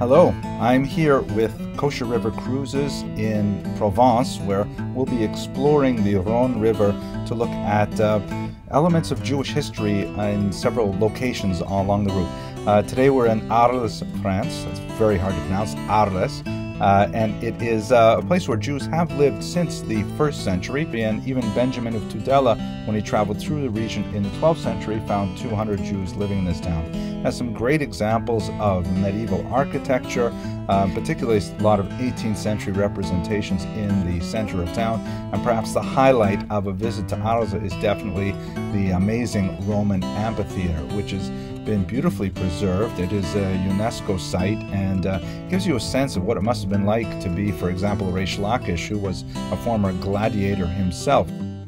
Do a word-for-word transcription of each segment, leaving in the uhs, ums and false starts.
Hello, I'm here with Kosher River Cruises in Provence, where we'll be exploring the Rhone River to look at uh, elements of Jewish history in several locations along the route. Uh, today we're in Arles, France. That's very hard to pronounce, Arles. Uh, and it is uh, a place where Jews have lived since the first century, and even Benjamin of Tudela, when he traveled through the region in the twelfth century, found two hundred Jews living in this town. It has some great examples of medieval architecture, um, particularly a lot of eighteenth century representations in the center of town, and perhaps the highlight of a visit to Arles is definitely the amazing Roman amphitheater, which has been beautifully preserved. It is a UNESCO site and uh, gives you a sense of what it must have been like to be, for example, Reish Lakish, who was a former gladiator himself.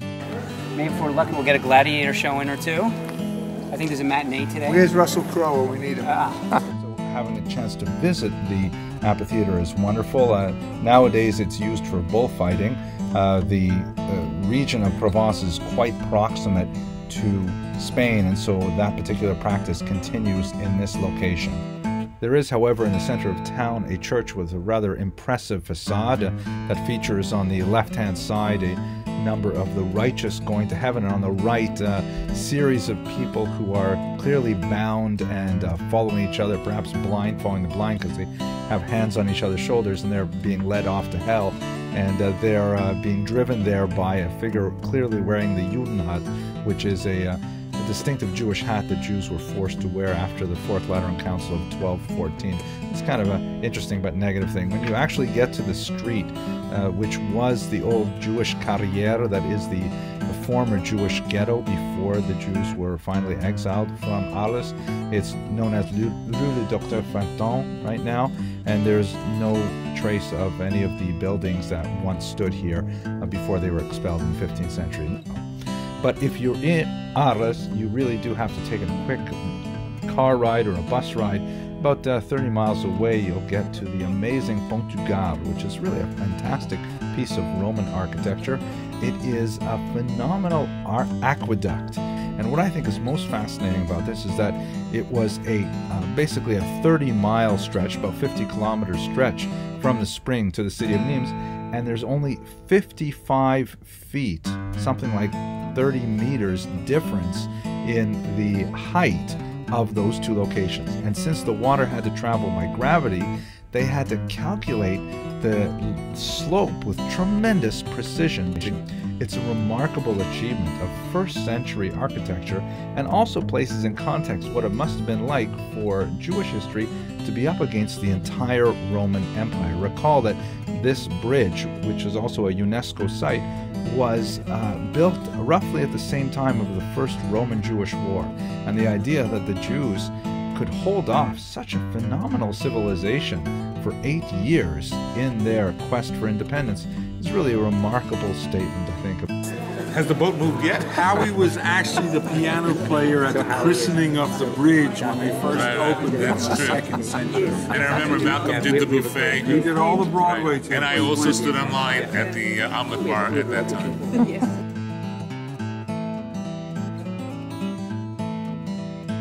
Maybe if we're lucky, we'll get a gladiator showing or two. I think there's a matinee today. Where's Russell Crowe? We need him. Ah. So having a chance to visit the amphitheater is wonderful. Uh, nowadays it's used for bullfighting. Uh, the uh, region of Provence is quite proximate to Spain, and so that particular practice continues in this location. There is, however, in the center of town a church with a rather impressive facade uh, that features on the left-hand side a number of the righteous going to heaven, and on the right a uh, series of people who are clearly bound and uh, following each other, perhaps blind, following the blind because they have hands on each other's shoulders, and they're being led off to hell. And uh, they're uh, being driven there by a figure clearly wearing the Judenhut, which is a, uh, a distinctive Jewish hat that Jews were forced to wear after the Fourth Lateran Council of twelve fourteen. It's kind of an interesting but negative thing. When you actually get to the street, uh, which was the old Jewish carrière, that is the, the former Jewish ghetto before the Jews were finally exiled from Arles, it's known as Rue du Docteur Fanton right now, and there's no trace of any of the buildings that once stood here uh, before they were expelled in the fifteenth century. But if you're in Arles, you really do have to take a quick car ride or a bus ride. About uh, thirty miles away, you'll get to the amazing Pont du Gard, which is really a fantastic piece of Roman architecture. It is a phenomenal art aqueduct. And what I think is most fascinating about this is that it was a uh, basically a thirty mile stretch, about fifty kilometer stretch from the spring to the city of Nimes, and there's only fifty-five feet, something like thirty meters difference in the height of those two locations. And since the water had to travel by gravity, they had to calculate the slope with tremendous precision. It's a remarkable achievement of first century architecture, and also places in context what it must have been like for Jewish history to be up against the entire Roman Empire. Recall that this bridge, which is also a UNESCO site, was uh, built roughly at the same time of the First Roman-Jewish War. And the idea that the Jews could hold off such a phenomenal civilization for eight years in their quest for independence is really a remarkable statement, I think. Has the boat moved yet? Howie was actually the piano player at the christening of the bridge when they first Right, opened it in that's the true. second century. And I remember Malcolm did the buffet. He did all the Broadway. And I also stood in line at the uh, omelet bar at that time. Yes.